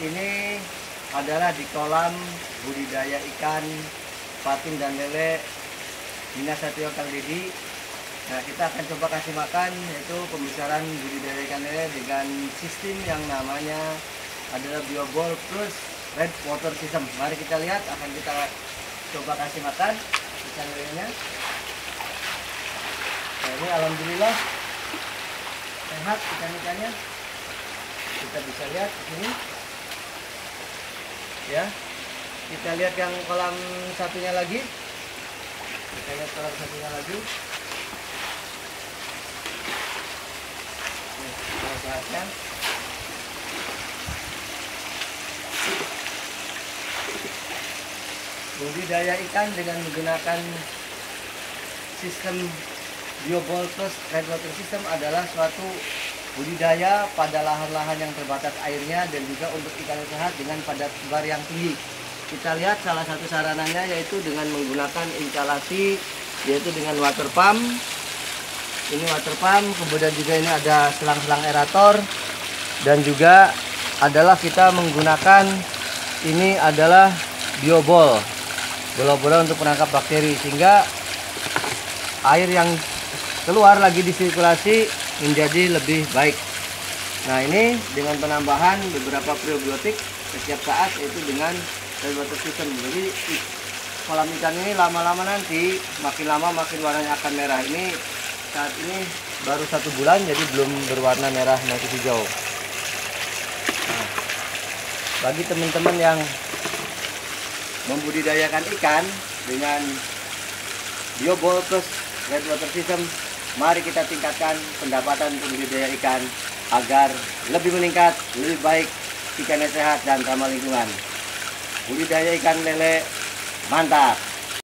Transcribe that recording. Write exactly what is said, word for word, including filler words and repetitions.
ini adalah di kolam budidaya ikan patin dan lele Dinas Satrio Kang Didi. Nah, kita akan coba kasih makan, yaitu pembesaran budidaya ikan lele dengan sistem yang namanya adalah biobol plus red water system. Mari kita lihat, akan kita coba kasih makan ikan lelenya. Nah, ini alhamdulillah sehat ikan-ikannya. Kita bisa lihat di sini. Ya. Kita lihat yang kolam satunya lagi. Kita lihat kolam satunya lagi. Nih, kita lihatkan. Budidaya ikan dengan menggunakan sistem biobol plus red water system adalah suatu budidaya pada lahan-lahan yang terbatas airnya dan juga untuk ikan yang sehat dengan padat sebar yang tinggi. Kita lihat salah satu saranannya yaitu dengan menggunakan instalasi, yaitu dengan water pump. Ini water pump, kemudian juga ini ada selang-selang aerator, dan juga adalah kita menggunakan ini adalah biobol, bola-bola untuk menangkap bakteri, sehingga air yang keluar lagi disirkulasi menjadi lebih baik. Nah, ini dengan penambahan beberapa probiotik setiap saat, yaitu dengan red water system. Jadi kolam ikan ini lama-lama nanti makin lama makin warnanya akan merah. Ini saat ini baru satu bulan, jadi belum berwarna merah masih hijau. Nah, bagi teman-teman yang membudidayakan ikan dengan biobol plus red water system, mari kita tingkatkan pendapatan pembudidaya ikan agar lebih meningkat, lebih baik, ikannya sehat dan ramah lingkungan. Budidaya ikan lele mantap.